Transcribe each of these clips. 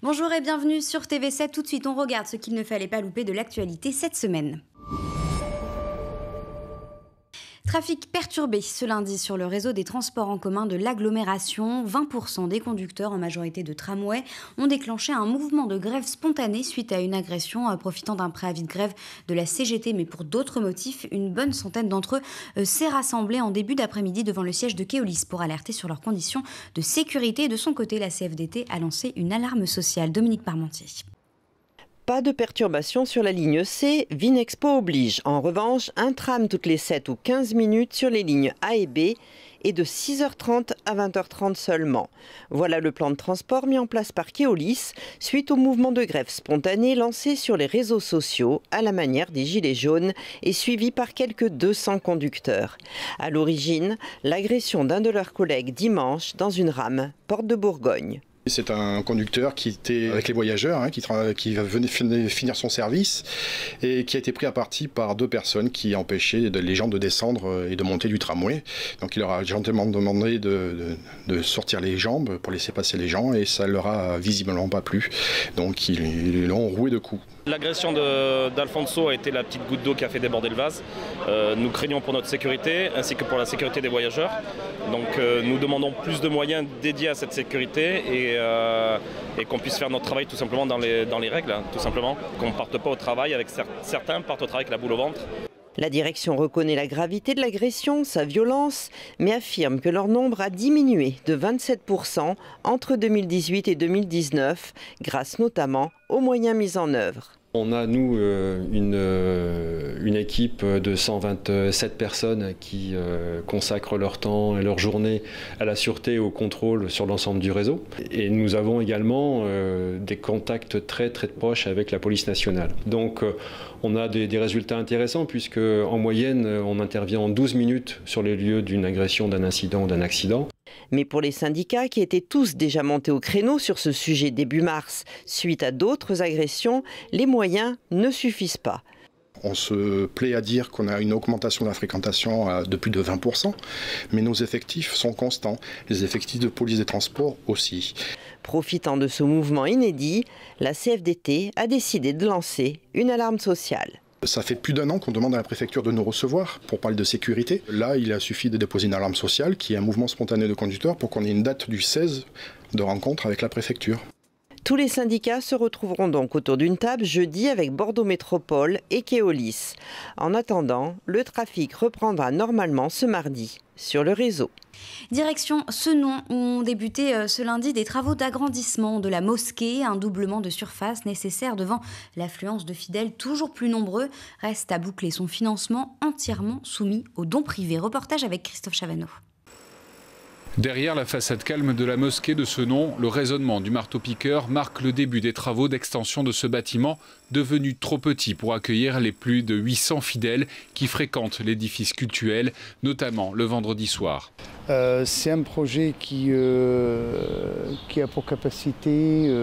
Bonjour et bienvenue sur TV7. Tout de suite, on regarde ce qu'il ne fallait pas louper de l'actualité cette semaine. Trafic perturbé ce lundi sur le réseau des transports en commun de l'agglomération. 20% des conducteurs, en majorité de tramway, ont déclenché un mouvement de grève spontané suite à une agression. Profitant d'un préavis de grève de la CGT, mais pour d'autres motifs, une bonne centaine d'entre eux s'est rassemblée en début d'après-midi devant le siège de Keolis pour alerter sur leurs conditions de sécurité. De son côté, la CFDT a lancé une alarme sociale. Dominique Parmentier. Pas de perturbation sur la ligne C, Vinexpo oblige. En revanche, un tram toutes les 7 ou 15 minutes sur les lignes A et B et de 6h30 à 20h30 seulement. Voilà le plan de transport mis en place par Keolis suite au mouvement de grève spontané lancé sur les réseaux sociaux à la manière des Gilets jaunes et suivi par quelques 200 conducteurs. À l'origine, l'agression d'un de leurs collègues dimanche dans une rame, porte de Bourgogne. C'est un conducteur qui était avec les voyageurs, qui venait finir son service et qui a été pris à partie par deux personnes qui empêchaient les gens de descendre et de monter du tramway. Donc il leur a gentiment demandé de sortir les jambes pour laisser passer les gens et ça leur a visiblement pas plu. Donc ils l'ont roué de coups. L'agression d'Alfonso a été la petite goutte d'eau qui a fait déborder le vase. Nous craignons pour notre sécurité ainsi que pour la sécurité des voyageurs. Donc nous demandons plus de moyens dédiés à cette sécurité et qu'on puisse faire notre travail tout simplement dans les règles, tout simplement. Qu'on ne parte pas au travail avec certains partent au travail avec la boule au ventre. La direction reconnaît la gravité de l'agression, sa violence, mais affirme que leur nombre a diminué de 27% entre 2018 et 2019, grâce notamment aux moyens mis en œuvre. On a, nous, une équipe de 127 personnes qui consacrent leur temps et leur journée à la sûreté et au contrôle sur l'ensemble du réseau. Et nous avons également des contacts très proches avec la police nationale. Donc on a des résultats intéressants puisque en moyenne, on intervient en 12 minutes sur les lieux d'une agression, d'un incident ou d'un accident. Mais pour les syndicats qui étaient tous déjà montés au créneau sur ce sujet début mars, suite à d'autres agressions, les moyens ne suffisent pas. On se plaît à dire qu'on a une augmentation de la fréquentation de plus de 20%, mais nos effectifs sont constants. Les effectifs de police des transports aussi. Profitant de ce mouvement inédit, la CFDT a décidé de lancer une alarme sociale. Ça fait plus d'un an qu'on demande à la préfecture de nous recevoir pour parler de sécurité. Là, il a suffi de déposer une alarme sociale qui est un mouvement spontané de conducteurs pour qu'on ait une date du 16 de rencontre avec la préfecture. Tous les syndicats se retrouveront donc autour d'une table jeudi avec Bordeaux Métropole et Keolis. En attendant, le trafic reprendra normalement ce mardi sur le réseau. Direction Senon, où ont débuté ce lundi des travaux d'agrandissement de la mosquée. Un doublement de surface nécessaire devant l'affluence de fidèles toujours plus nombreux. Reste à boucler son financement entièrement soumis aux dons privés. Reportage avec Christophe Chavanneau. Derrière la façade calme de la mosquée de Senon, le résonnement du marteau-piqueur marque le début des travaux d'extension de ce bâtiment, devenu trop petit pour accueillir les plus de 800 fidèles qui fréquentent l'édifice cultuel, notamment le vendredi soir. C'est un projet qui a pour capacité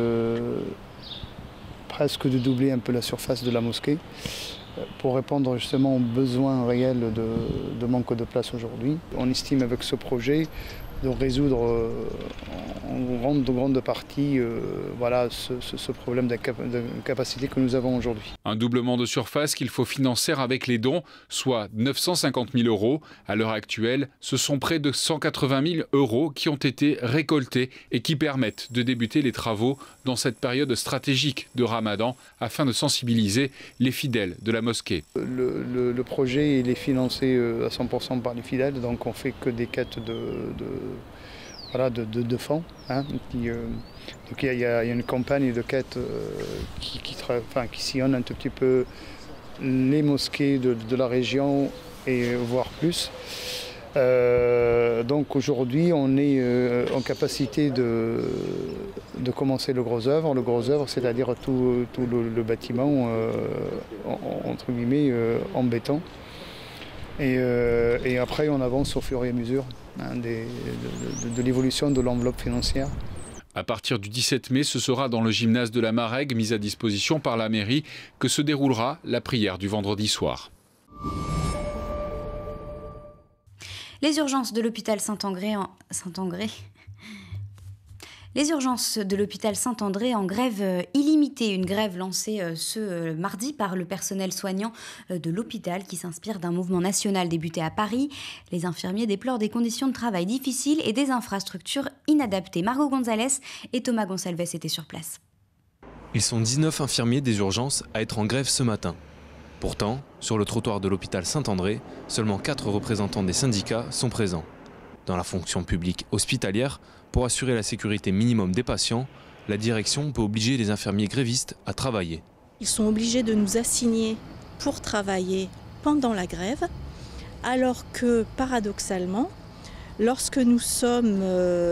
presque de doubler un peu la surface de la mosquée pour répondre justement aux besoins réels de manque de place aujourd'hui. On estime avec ce projet de résoudre en grande partie ce problème de capacité que nous avons aujourd'hui. Un doublement de surface qu'il faut financer avec les dons, soit 950 000 €. À l'heure actuelle, ce sont près de 180 000 € qui ont été récoltés et qui permettent de débuter les travaux dans cette période stratégique de Ramadan afin de sensibiliser les fidèles de la mosquée. Le projet il est financé à 100% par les fidèles, donc on ne fait que des quêtes de fonds. Donc il y a une campagne de quête qui sillonne un tout petit peu les mosquées de la région et voire plus. Donc aujourd'hui on est en capacité de commencer le gros œuvre. Le gros œuvre, c'est-à-dire tout le bâtiment entre guillemets en béton. Et après on avance au fur et à mesure de l'évolution de l'enveloppe financière. À partir du 17 mai, ce sera dans le gymnase de la Marègue, mis à disposition par la mairie, que se déroulera la prière du vendredi soir. Les urgences de l'hôpital Saint-André Les urgences de l'hôpital Saint-André en grève illimitée. Une grève lancée ce mardi par le personnel soignant de l'hôpital qui s'inspire d'un mouvement national débuté à Paris. Les infirmiers déplorent des conditions de travail difficiles et des infrastructures inadaptées. Margot Gonzalez et Thomas Gonçalves étaient sur place. Ils sont 19 infirmiers des urgences à être en grève ce matin. Pourtant, sur le trottoir de l'hôpital Saint-André, seulement 4 représentants des syndicats sont présents. Dans la fonction publique hospitalière, pour assurer la sécurité minimum des patients, la direction peut obliger les infirmiers grévistes à travailler. Ils sont obligés de nous assigner pour travailler pendant la grève, alors que paradoxalement, lorsque nous sommes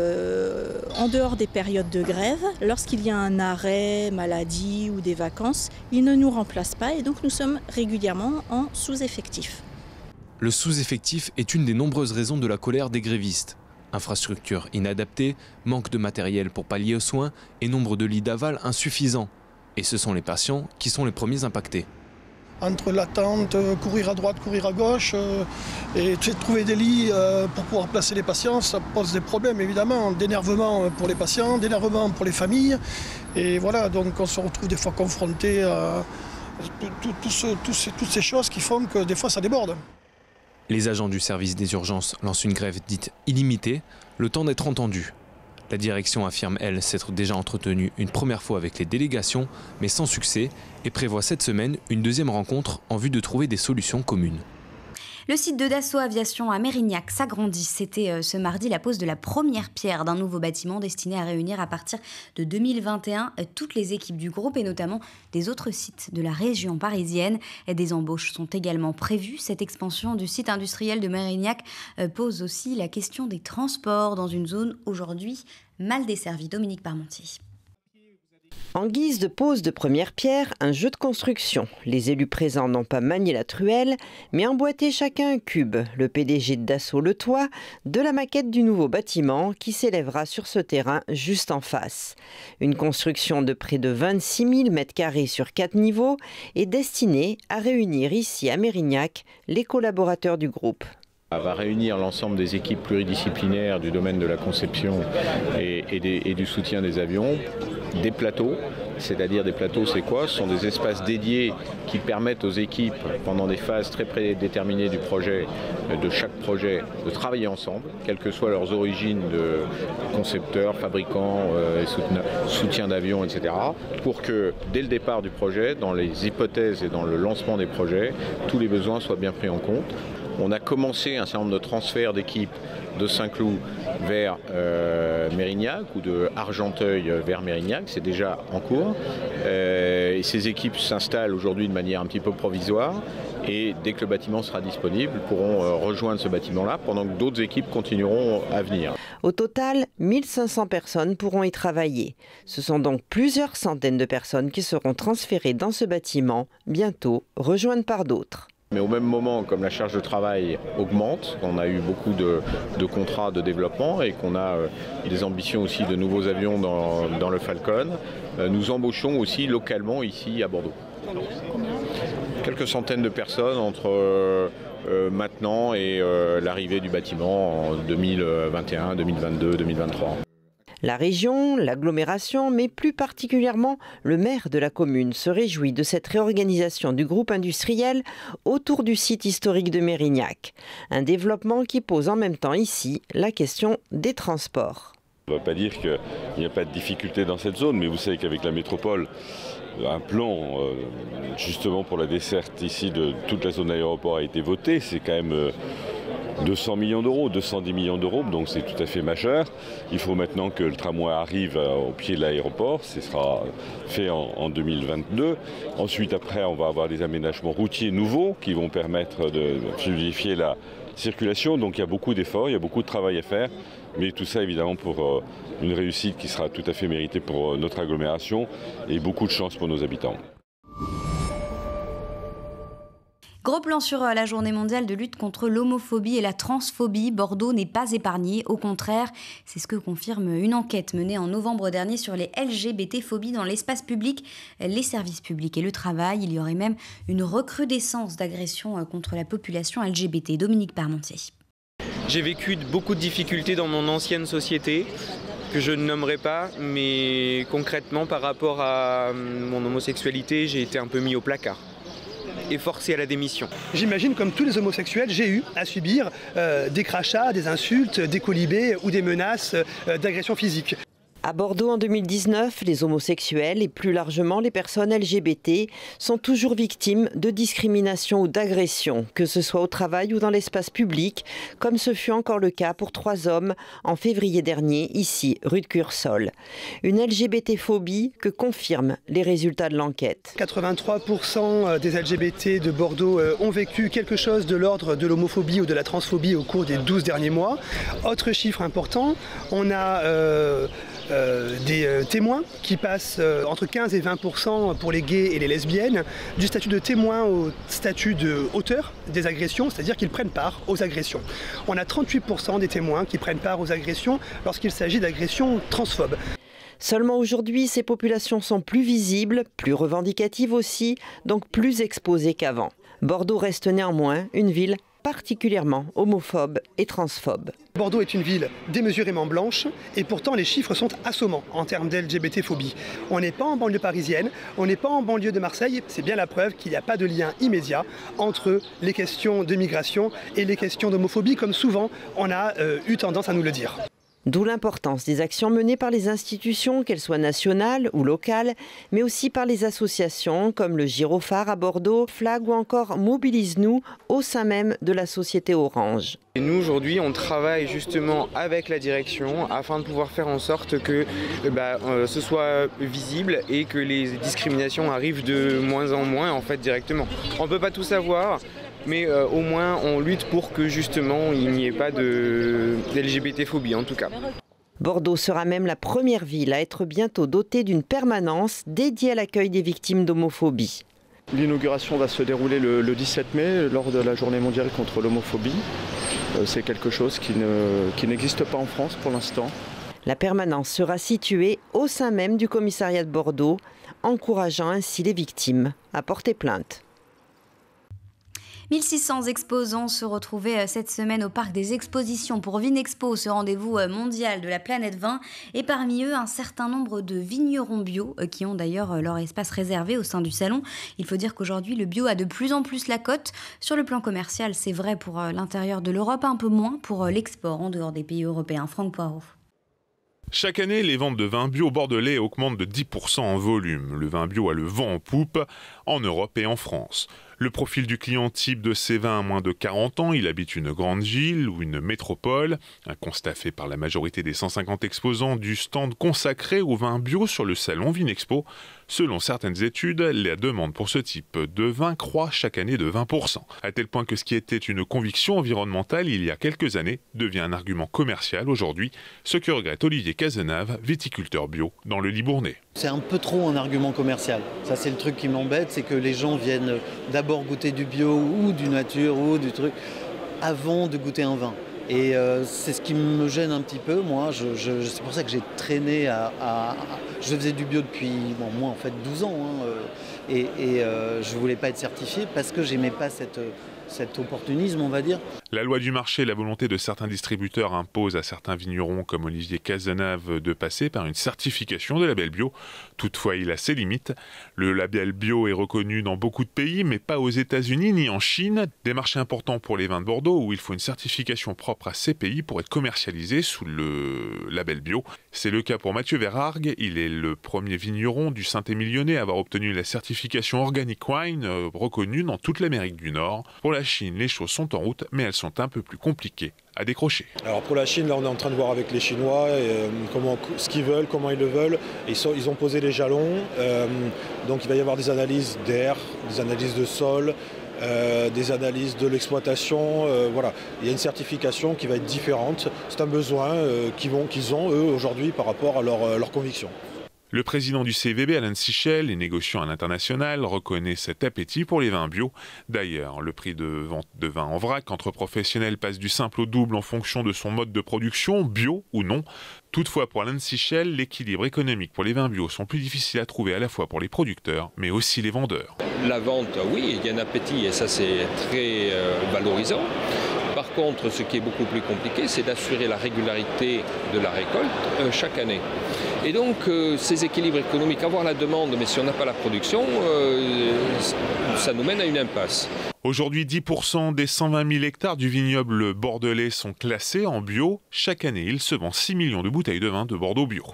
en dehors des périodes de grève, lorsqu'il y a un arrêt, maladie ou des vacances, ils ne nous remplacent pas et donc nous sommes régulièrement en sous-effectif. Le sous-effectif est une des nombreuses raisons de la colère des grévistes. Infrastructures inadaptées, manque de matériel pour pallier aux soins et nombre de lits d'aval insuffisants. Et ce sont les patients qui sont les premiers impactés. Entre l'attente, courir à droite, courir à gauche, et trouver des lits pour pouvoir placer les patients, ça pose des problèmes évidemment, d'énervement pour les patients, d'énervement pour les familles. Et voilà, donc on se retrouve des fois confronté à toutes ces choses qui font que des fois ça déborde. Les agents du service des urgences lancent une grève dite illimitée, le temps d'être entendus. La direction affirme, elle, s'être déjà entretenue une première fois avec les délégations, mais sans succès, et prévoit cette semaine une deuxième rencontre en vue de trouver des solutions communes. Le site de Dassault Aviation à Mérignac s'agrandit. C'était ce mardi la pose de la première pierre d'un nouveau bâtiment destiné à réunir à partir de 2021 toutes les équipes du groupe et notamment des autres sites de la région parisienne. Des embauches sont également prévues. Cette expansion du site industriel de Mérignac pose aussi la question des transports dans une zone aujourd'hui mal desservie. Dominique Parmentier. En guise de pose de première pierre, un jeu de construction. Les élus présents n'ont pas manié la truelle, mais emboîté chacun un cube. Le PDG de Dassault Le Toit, de la maquette du nouveau bâtiment qui s'élèvera sur ce terrain juste en face. Une construction de près de 26 000 m² sur 4 niveaux est destinée à réunir ici à Mérignac les collaborateurs du groupe. Elle va réunir l'ensemble des équipes pluridisciplinaires du domaine de la conception et du soutien des avions, des plateaux, c'est-à-dire des plateaux, c'est quoi? Ce sont des espaces dédiés qui permettent aux équipes, pendant des phases très prédéterminées du projet, de chaque projet, de travailler ensemble, quelles que soient leurs origines de concepteurs, fabricants, soutien d'avions, etc., pour que dès le départ du projet, dans les hypothèses et dans le lancement des projets, tous les besoins soient bien pris en compte. On a commencé un certain nombre de transferts d'équipes de Saint-Cloud vers Mérignac ou de Argenteuil vers Mérignac, c'est déjà en cours. Et ces équipes s'installent aujourd'hui de manière un petit peu provisoire et dès que le bâtiment sera disponible, pourront rejoindre ce bâtiment-là pendant que d'autres équipes continueront à venir. Au total, 1500 personnes pourront y travailler. Ce sont donc plusieurs centaines de personnes qui seront transférées dans ce bâtiment, bientôt rejointes par d'autres. Mais au même moment, comme la charge de travail augmente, on a eu beaucoup de contrats de développement et qu'on a des ambitions aussi de nouveaux avions dans le Falcon, nous embauchons aussi localement ici à Bordeaux. Quelques centaines de personnes entre maintenant et l'arrivée du bâtiment en 2021, 2022, 2023. La région, l'agglomération, mais plus particulièrement le maire de la commune se réjouit de cette réorganisation du groupe industriel autour du site historique de Mérignac. Un développement qui pose en même temps ici la question des transports. On ne va pas dire qu'il n'y a pas de difficulté dans cette zone, mais vous savez qu'avec la métropole, un plan justement pour la desserte ici de toute la zone d'aéroport a été voté. C'est quand même 200 millions d'euros, 210 millions d'euros, donc c'est tout à fait majeur. Il faut maintenant que le tramway arrive au pied de l'aéroport, ce sera fait en 2022. Ensuite, après, on va avoir des aménagements routiers nouveaux qui vont permettre de fluidifier la circulation. Donc il y a beaucoup d'efforts, il y a beaucoup de travail à faire, mais tout ça évidemment pour une réussite qui sera tout à fait méritée pour notre agglomération et beaucoup de chance pour nos habitants. Gros plan sur la journée mondiale de lutte contre l'homophobie et la transphobie. Bordeaux n'est pas épargné. Au contraire, c'est ce que confirme une enquête menée en novembre dernier sur les LGBT-phobies dans l'espace public, les services publics et le travail. Il y aurait même une recrudescence d'agressions contre la population LGBT. Dominique Parmentier. J'ai vécu beaucoup de difficultés dans mon ancienne société. que je ne nommerai pas, mais concrètement par rapport à mon homosexualité, j'ai été un peu mis au placard et forcé à la démission. J'imagine, comme tous les homosexuels, j'ai eu à subir des crachats, des insultes, des colibés ou des menaces d'agression physique. À Bordeaux en 2019, les homosexuels et plus largement les personnes LGBT sont toujours victimes de discrimination ou d'agression, que ce soit au travail ou dans l'espace public, comme ce fut encore le cas pour 3 hommes en février dernier, ici, rue de Cursol. Une LGBT-phobie que confirment les résultats de l'enquête. 83% des LGBT de Bordeaux ont vécu quelque chose de l'ordre de l'homophobie ou de la transphobie au cours des 12 derniers mois. Autre chiffre important, on a des témoins qui passent entre 15 et 20% pour les gays et les lesbiennes, du statut de témoin au statut d'auteur des agressions, c'est-à-dire qu'ils prennent part aux agressions. On a 38% des témoins qui prennent part aux agressions lorsqu'il s'agit d'agressions transphobes. Seulement aujourd'hui, ces populations sont plus visibles, plus revendicatives aussi, donc plus exposées qu'avant. Bordeaux reste néanmoins une ville particulièrement homophobe et transphobe. Bordeaux est une ville démesurément blanche et pourtant les chiffres sont assommants en termes d'LGBT-phobie. On n'est pas en banlieue parisienne, on n'est pas en banlieue de Marseille, c'est bien la preuve qu'il n'y a pas de lien immédiat entre les questions de migration et les questions d'homophobie, comme souvent on a eu tendance à nous le dire. D'où l'importance des actions menées par les institutions, qu'elles soient nationales ou locales, mais aussi par les associations comme le Gyrophare à Bordeaux, Flag ou encore Mobilise-nous au sein même de la société Orange. Et nous aujourd'hui on travaille justement avec la direction afin de pouvoir faire en sorte que ce soit visible et que les discriminations arrivent de moins en moins en fait directement. On ne peut pas tout savoir. Mais au moins on lutte pour que justement il n'y ait pas d'LGBT-phobie en tout cas. Bordeaux sera même la première ville à être bientôt dotée d'une permanence dédiée à l'accueil des victimes d'homophobie. L'inauguration va se dérouler le 17 mai lors de la journée mondiale contre l'homophobie. C'est quelque chose qui n'existe pas en France pour l'instant. La permanence sera située au sein même du commissariat de Bordeaux, encourageant ainsi les victimes à porter plainte. 1600 exposants se retrouvaient cette semaine au Parc des Expositions pour Vinexpo, ce rendez-vous mondial de la planète vin. Et parmi eux, un certain nombre de vignerons bio qui ont d'ailleurs leur espace réservé au sein du salon. Il faut dire qu'aujourd'hui, le bio a de plus en plus la cote. Sur le plan commercial, c'est vrai pour l'intérieur de l'Europe, un peu moins pour l'export en dehors des pays européens. Franck Poirot. Chaque année, les ventes de vins bio bordelais augmentent de 10% en volume. Le vin bio a le vent en poupe en Europe et en France. Le profil du client type de ces vins a moins de 40 ans, il habite une grande ville ou une métropole. Un constat fait par la majorité des 150 exposants du stand consacré au vin bio sur le salon Vinexpo. Selon certaines études, la demande pour ce type de vin croît chaque année de 20%. À tel point que ce qui était une conviction environnementale il y a quelques années devient un argument commercial aujourd'hui, ce que regrette Olivier Cazenave, viticulteur bio dans le Libournais. C'est un peu trop un argument commercial. Ça, c'est le truc qui m'embête, c'est que les gens viennent d'abord goûter du bio ou du nature ou du truc avant de goûter un vin. Et c'est ce qui me gêne un petit peu. Moi, c'est pour ça que j'ai traîné je faisais du bio depuis, moi en fait 12 ans. Et je ne voulais pas être certifié parce que j'aimais pas cet opportunisme, on va dire. La loi du marché et la volonté de certains distributeurs imposent à certains vignerons comme Olivier Cazenave de passer par une certification de label bio. Toutefois, il a ses limites. Le label bio est reconnu dans beaucoup de pays, mais pas aux États-Unis ni en Chine, des marchés importants pour les vins de Bordeaux où il faut une certification propre à ces pays pour être commercialisé sous le label bio. C'est le cas pour Mathieu Verhargue. Il est le premier vigneron du Saint-Émilionnais à avoir obtenu la certification Organic Wine reconnue dans toute l'Amérique du Nord. Pour la Chine, les choses sont en route, mais elles sont un peu plus compliquées à décrocher. Alors pour la Chine, là on est en train de voir avec les Chinois ce qu'ils veulent, comment ils le veulent. Ils ont posé les jalons, donc il va y avoir des analyses d'air, des analyses de sol, des analyses de l'exploitation. Voilà. Il y a une certification qui va être différente. C'est un besoin qu'ils ont eux aujourd'hui par rapport à leurs convictions. Le président du CVB, Alain Sichel, et négociant à l'international, reconnaît cet appétit pour les vins bio. D'ailleurs, le prix de vente de vin en vrac entre professionnels passe du simple au double en fonction de son mode de production, bio ou non. Toutefois, pour Alain Sichel, l'équilibre économique pour les vins bio sont plus difficiles à trouver à la fois pour les producteurs, mais aussi les vendeurs. La vente, oui, il y a un appétit et ça c'est très valorisant. Par contre, ce qui est beaucoup plus compliqué, c'est d'assurer la régularité de la récolte chaque année. Et donc, ces équilibres économiques, avoir la demande, mais si on n'a pas la production, ça nous mène à une impasse. Aujourd'hui, 10% des 120 000 hectares du vignoble bordelais sont classés en bio. Chaque année, il se vend 6 millions de bouteilles de vin de Bordeaux bio.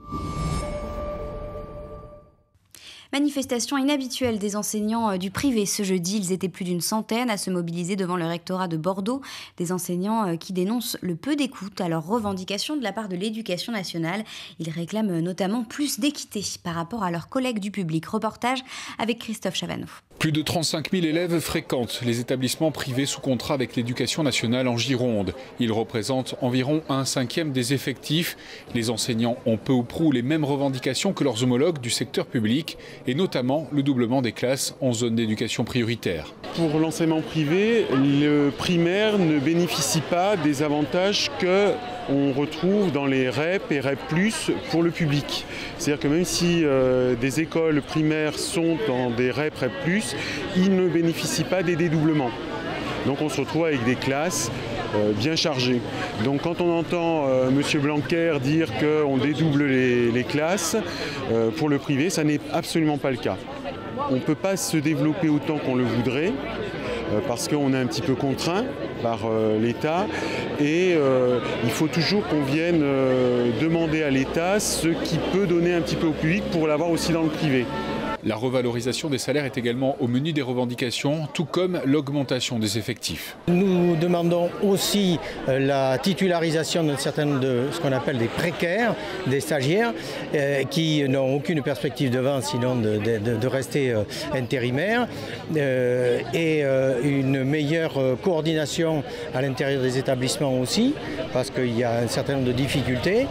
Manifestation inhabituelle des enseignants du privé ce jeudi. Ils étaient plus d'une centaine à se mobiliser devant le rectorat de Bordeaux. Des enseignants qui dénoncent le peu d'écoute à leurs revendications de la part de l'Éducation nationale. Ils réclament notamment plus d'équité par rapport à leurs collègues du public. Reportage avec Christophe Chavanneau. Plus de 35 000 élèves fréquentent les établissements privés sous contrat avec l'Éducation nationale en Gironde. Ils représentent environ 1/5 des effectifs. Les enseignants ont peu ou prou les mêmes revendications que leurs homologues du secteur public, et notamment le doublement des classes en zone d'éducation prioritaire. Pour l'enseignement privé, le primaire ne bénéficie pas des avantages qu'on retrouve dans les REP et REP+, pour le public. C'est-à-dire que même si des écoles primaires sont dans des REP, REP+, ils ne bénéficient pas des dédoublements. Donc on se retrouve avec des classes bien chargées. Donc quand on entend M. Blanquer dire qu'on dédouble les classes, pour le privé, ça n'est absolument pas le cas. On ne peut pas se développer autant qu'on le voudrait, parce qu'on est un petit peu contraint par l'État, et il faut toujours qu'on vienne demander à l'État ce qui peut donner un petit peu au public pour l'avoir aussi dans le privé. La revalorisation des salaires est également au menu des revendications, tout comme l'augmentation des effectifs. Nous demandons aussi la titularisation d'un certain nombre de ce qu'on appelle des précaires, des stagiaires, qui n'ont aucune perspective de vente sinon de rester intérimaires, et une meilleure coordination à l'intérieur des établissements aussi, parce qu'il y a un certain nombre de difficultés.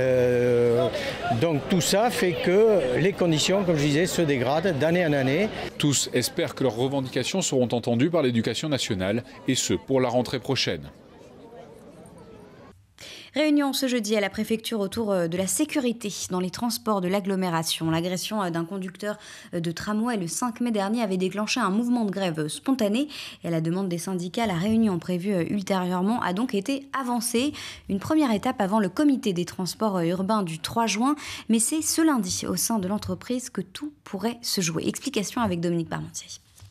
Donc tout ça fait que les conditions, comme je disais, se dégradent d'année en année. Tous espèrent que leurs revendications seront entendues par l'Éducation nationale, et ce pour la rentrée prochaine. Réunion ce jeudi à la préfecture autour de la sécurité dans les transports de l'agglomération. L'agression d'un conducteur de tramway le 5 mai dernier avait déclenché un mouvement de grève spontané. Et à la demande des syndicats, la réunion prévue ultérieurement a donc été avancée. Une première étape avant le comité des transports urbains du 3 juin. Mais c'est ce lundi au sein de l'entreprise que tout pourrait se jouer. Explication avec Dominique Parmentier.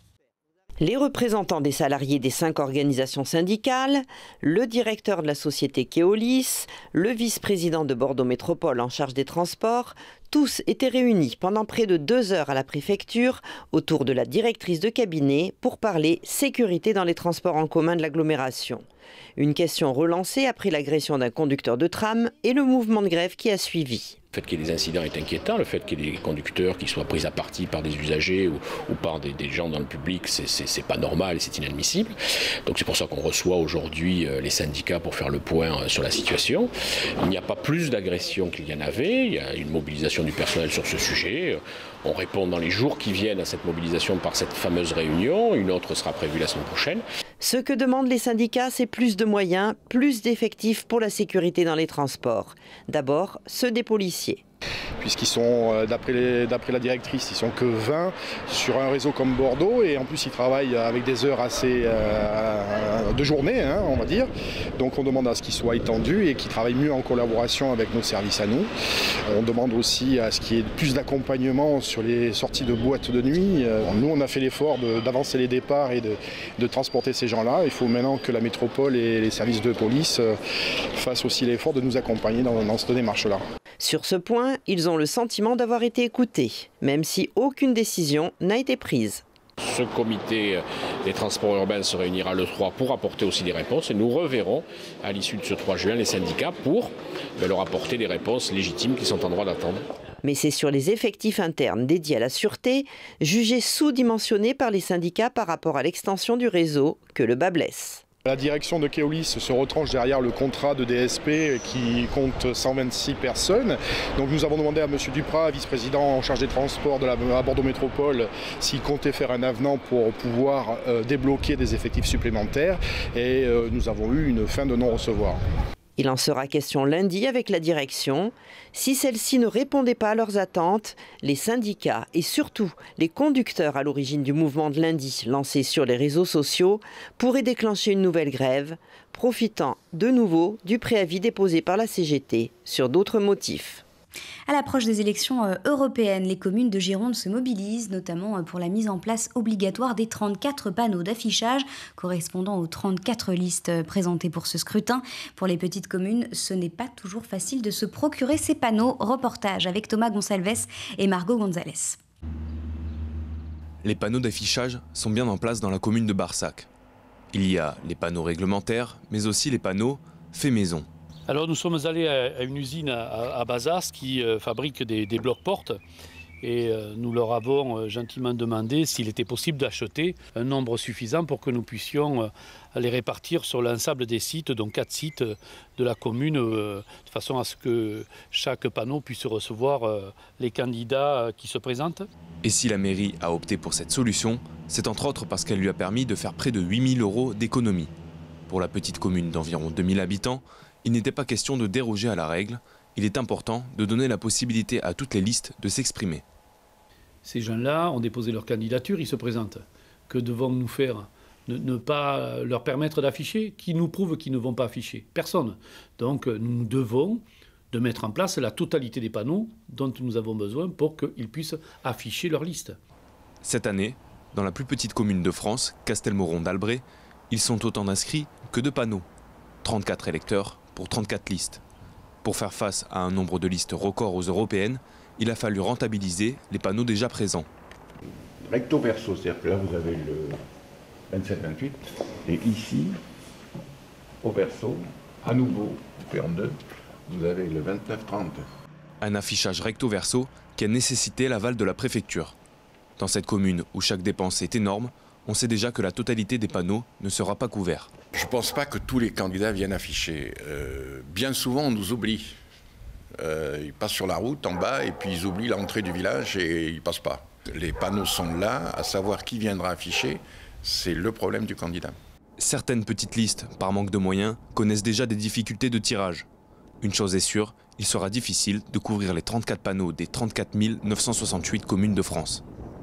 Les représentants des salariés des 5 organisations syndicales, le directeur de la société Keolis, le vice-président de Bordeaux Métropole en charge des transports, tous étaient réunis pendant près de 2 heures à la préfecture autour de la directrice de cabinet pour parler sécurité dans les transports en commun de l'agglomération. Une question relancée après l'agression d'un conducteur de tram et le mouvement de grève qui a suivi. Le fait qu'il y ait des incidents est inquiétant, le fait qu'il y ait des conducteurs qui soient pris à partie par des usagers ou par des gens dans le public, c'est pas normal et c'est inadmissible. Donc c'est pour ça qu'on reçoit aujourd'hui les syndicats pour faire le point sur la situation. Il n'y a pas plus d'agressions qu'il y en avait, il y a une mobilisation du personnel sur ce sujet. On répond dans les jours qui viennent à cette mobilisation par cette fameuse réunion, une autre sera prévue la semaine prochaine. Ce que demandent les syndicats, c'est plus de moyens, plus d'effectifs pour la sécurité dans les transports. D'abord, ceux des policiers. Puisqu'ils sont, d'après la directrice, ils sont que 20 sur un réseau comme Bordeaux, et en plus ils travaillent avec des heures assez de journée, on va dire. Donc on demande à ce qu'ils soient étendus et qu'ils travaillent mieux en collaboration avec nos services à nous. On demande aussi à ce qu'il y ait plus d'accompagnement sur les sorties de boîtes de nuit. Nous on a fait l'effort d'avancer les départs et de transporter ces gens-là. Il faut maintenant que la métropole et les services de police fassent aussi l'effort de nous accompagner dans cette démarche-là. Sur ce point, ils ont le sentiment d'avoir été écoutés, même si aucune décision n'a été prise. Ce comité des transports urbains se réunira le 3 pour apporter aussi des réponses, et nous reverrons à l'issue de ce 3 juin les syndicats pour leur apporter des réponses légitimes qu'ils sont en droit d'attendre. Mais c'est sur les effectifs internes dédiés à la sûreté, jugés sous-dimensionnés par les syndicats par rapport à l'extension du réseau, que le bât blesse. La direction de Keolis se retranche derrière le contrat de DSP qui compte 126 personnes. Donc nous avons demandé à M. Duprat, vice-président en charge des transports à Bordeaux Métropole, s'il comptait faire un avenant pour pouvoir débloquer des effectifs supplémentaires. Et nous avons eu une fin de non-recevoir. Il en sera question lundi avec la direction. Si celle-ci ne répondait pas à leurs attentes, les syndicats et surtout les conducteurs à l'origine du mouvement de lundi lancé sur les réseaux sociaux pourraient déclencher une nouvelle grève, profitant de nouveau du préavis déposé par la CGT sur d'autres motifs. À l'approche des élections européennes, les communes de Gironde se mobilisent, notamment pour la mise en place obligatoire des 34 panneaux d'affichage correspondant aux 34 listes présentées pour ce scrutin. Pour les petites communes, ce n'est pas toujours facile de se procurer ces panneaux. Reportage avec Thomas Gonçalves et Margot Gonzalez. Les panneaux d'affichage sont bien en place dans la commune de Barsac. Il y a les panneaux réglementaires, mais aussi les panneaux faits maison. Alors nous sommes allés à une usine à Bazas qui fabrique des blocs-portes et nous leur avons gentiment demandé s'il était possible d'acheter un nombre suffisant pour que nous puissions les répartir sur l'ensemble des sites, donc 4 sites de la commune, de façon à ce que chaque panneau puisse recevoir les candidats qui se présentent. Et si la mairie a opté pour cette solution, c'est entre autres parce qu'elle lui a permis de faire près de 8 000 € d'économie. Pour la petite commune d'environ 2000 habitants, il n'était pas question de déroger à la règle. Il est important de donner la possibilité à toutes les listes de s'exprimer. Ces gens-là ont déposé leur candidature, ils se présentent. Que devons-nous faire ? Ne pas leur permettre d'afficher ? Qui nous prouve qu'ils ne vont pas afficher ? Personne. Donc nous devons de mettre en place la totalité des panneaux dont nous avons besoin pour qu'ils puissent afficher leur liste. Cette année, dans la plus petite commune de France, Castelmoron d'Albret, ils sont autant d'inscrits que de panneaux. 34 électeurs pour 34 listes. Pour faire face à un nombre de listes record aux européennes, il a fallu rentabiliser les panneaux déjà présents. Recto verso, c'est-à-dire que là vous avez le 27-28, et ici, au verso, à nouveau, fait en deux, vous avez le 29-30. Un affichage recto verso qui a nécessité l'aval de la préfecture. Dans cette commune où chaque dépense est énorme, on sait déjà que la totalité des panneaux ne sera pas couverte. Je ne pense pas que tous les candidats viennent afficher. Bien souvent, on nous oublie. Ils passent sur la route en bas et puis ils oublient l'entrée du village et ils ne passent pas. Les panneaux sont là, à savoir qui viendra afficher, c'est le problème du candidat. Certaines petites listes, par manque de moyens, connaissent déjà des difficultés de tirage. Une chose est sûre, il sera difficile de couvrir les 34 panneaux des 34 968 communes de France.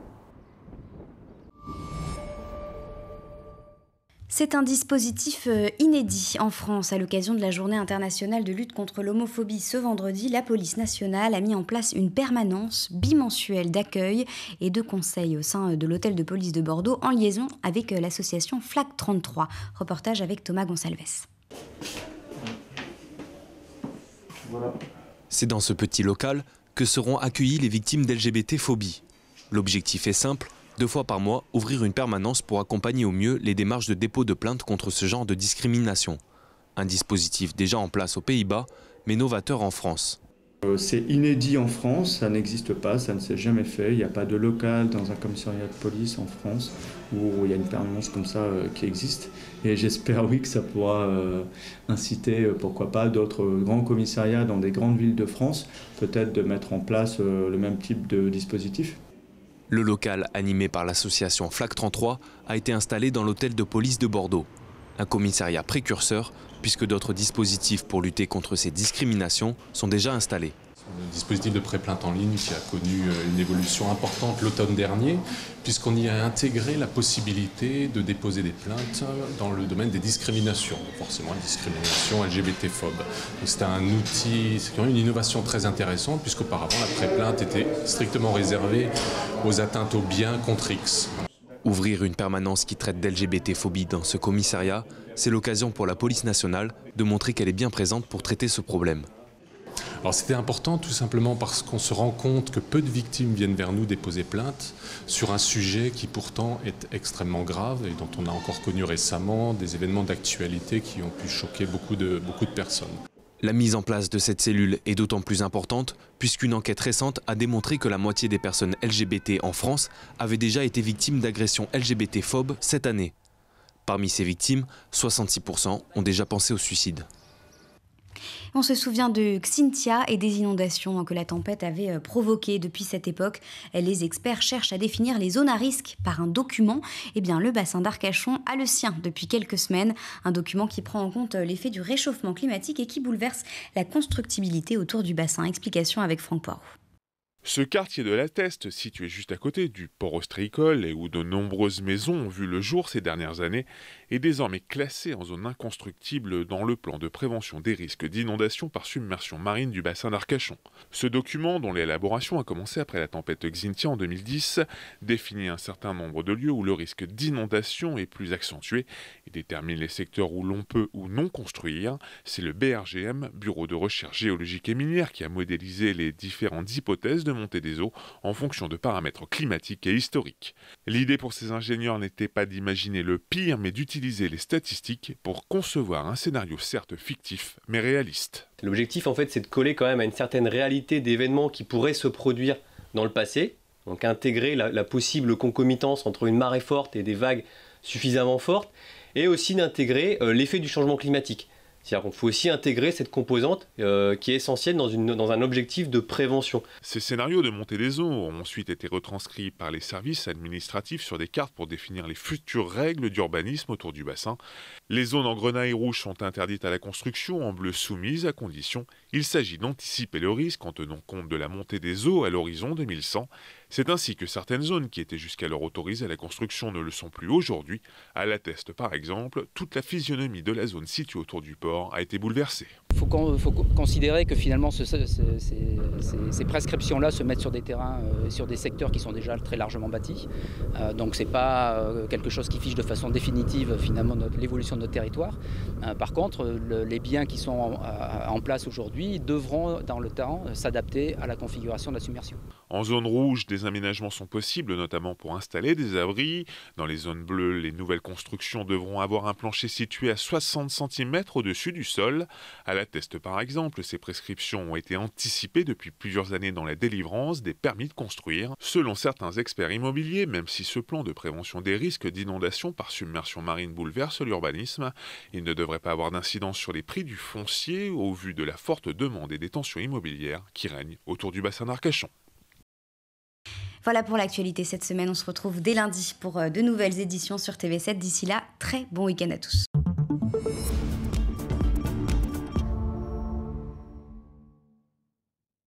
C'est un dispositif inédit en France. À l'occasion de la Journée internationale de lutte contre l'homophobie ce vendredi, la police nationale a mis en place une permanence bimensuelle d'accueil et de conseil au sein de l'hôtel de police de Bordeaux en liaison avec l'association Flag 33. Reportage avec Thomas Gonçalves. Voilà. C'est dans ce petit local que seront accueillies les victimes d'LGBT-phobie. L'objectif est simple. 2 fois par mois, ouvrir une permanence pour accompagner au mieux les démarches de dépôt de plainte contre ce genre de discrimination. Un dispositif déjà en place aux Pays-Bas, mais novateur en France. C'est inédit en France, ça n'existe pas, ça ne s'est jamais fait. Il n'y a pas de local dans un commissariat de police en France où il y a une permanence comme ça qui existe. Et j'espère oui que ça pourra inciter, pourquoi pas, d'autres grands commissariats dans des grandes villes de France, peut-être de mettre en place le même type de dispositif. Le local, animé par l'association Flag 33, a été installé dans l'hôtel de police de Bordeaux. Un commissariat précurseur, puisque d'autres dispositifs pour lutter contre ces discriminations sont déjà installés. Le dispositif de pré-plainte en ligne qui a connu une évolution importante l'automne dernier, puisqu'on y a intégré la possibilité de déposer des plaintes dans le domaine des discriminations, forcément une discrimination LGBT-phobe. C'est un outil, c'est quand même une innovation très intéressante, puisqu'auparavant la pré-plainte était strictement réservée aux atteintes aux biens contre X. Ouvrir une permanence qui traite d'LGBT-phobie dans ce commissariat, c'est l'occasion pour la police nationale de montrer qu'elle est bien présente pour traiter ce problème. Alors c'était important tout simplement parce qu'on se rend compte que peu de victimes viennent vers nous déposer plainte sur un sujet qui pourtant est extrêmement grave et dont on a encore connu récemment des événements d'actualité qui ont pu choquer beaucoup de personnes. La mise en place de cette cellule est d'autant plus importante puisqu'une enquête récente a démontré que la moitié des personnes LGBT en France avaient déjà été victimes d'agressions LGBT-phobes cette année. Parmi ces victimes, 66% ont déjà pensé au suicide. On se souvient de Xynthia et des inondations que la tempête avait provoquées. Depuis cette époque, les experts cherchent à définir les zones à risque par un document. Eh bien, le bassin d'Arcachon a le sien depuis quelques semaines. Un document qui prend en compte l'effet du réchauffement climatique et qui bouleverse la constructibilité autour du bassin. Explication avec Franck Poirot. Ce quartier de la Teste, situé juste à côté du port ostréicole et où de nombreuses maisons ont vu le jour ces dernières années, est désormais classé en zone inconstructible dans le plan de prévention des risques d'inondation par submersion marine du bassin d'Arcachon. Ce document, dont l'élaboration a commencé après la tempête Xynthia en 2010, définit un certain nombre de lieux où le risque d'inondation est plus accentué et détermine les secteurs où l'on peut ou non construire. C'est le BRGM, Bureau de recherche géologique et minière, qui a modélisé les différentes hypothèses de montée des eaux en fonction de paramètres climatiques et historiques. L'idée pour ces ingénieurs n'était pas d'imaginer le pire, mais d'utiliser les statistiques pour concevoir un scénario certes fictif, mais réaliste. L'objectif, en fait, c'est de coller quand même à une certaine réalité d'événements qui pourraient se produire dans le passé, donc intégrer la possible concomitance entre une marée forte et des vagues suffisamment fortes, et aussi d'intégrer l'effet du changement climatique. C'est-à-dire qu'il faut aussi intégrer cette composante qui est essentielle dans un objectif de prévention. Ces scénarios de montée des eaux ont ensuite été retranscrits par les services administratifs sur des cartes pour définir les futures règles d'urbanisme autour du bassin. Les zones en grenaille rouge sont interdites à la construction, en bleu soumises à condition. Il s'agit d'anticiper le risque en tenant compte de la montée des eaux à l'horizon 2100. C'est ainsi que certaines zones qui étaient jusqu'alors autorisées à la construction ne le sont plus aujourd'hui. À la Teste, par exemple, toute la physionomie de la zone située autour du port a été bouleversée. Il faut considérer que finalement ces prescriptions-là se mettent sur des terrains, sur des secteurs qui sont déjà très largement bâtis. Donc ce n'est pas quelque chose qui fiche de façon définitive finalement l'évolution de notre territoire. Par contre, les biens qui sont en place aujourd'hui devront dans le temps s'adapter à la configuration de la submersion. En zone rouge, des aménagements sont possibles, notamment pour installer des abris. Dans les zones bleues, les nouvelles constructions devront avoir un plancher situé à 60 cm au-dessus du sol. À la Teste, par exemple, ces prescriptions ont été anticipées depuis plusieurs années dans la délivrance des permis de construire. Selon certains experts immobiliers, même si ce plan de prévention des risques d'inondation par submersion marine bouleverse l'urbanisme, il ne devrait pas avoir d'incidence sur les prix du foncier au vu de la forte demande et des tensions immobilières qui règnent autour du bassin d'Arcachon. Voilà pour l'actualité cette semaine. On se retrouve dès lundi pour de nouvelles éditions sur TV7. D'ici là, très bon week-end à tous.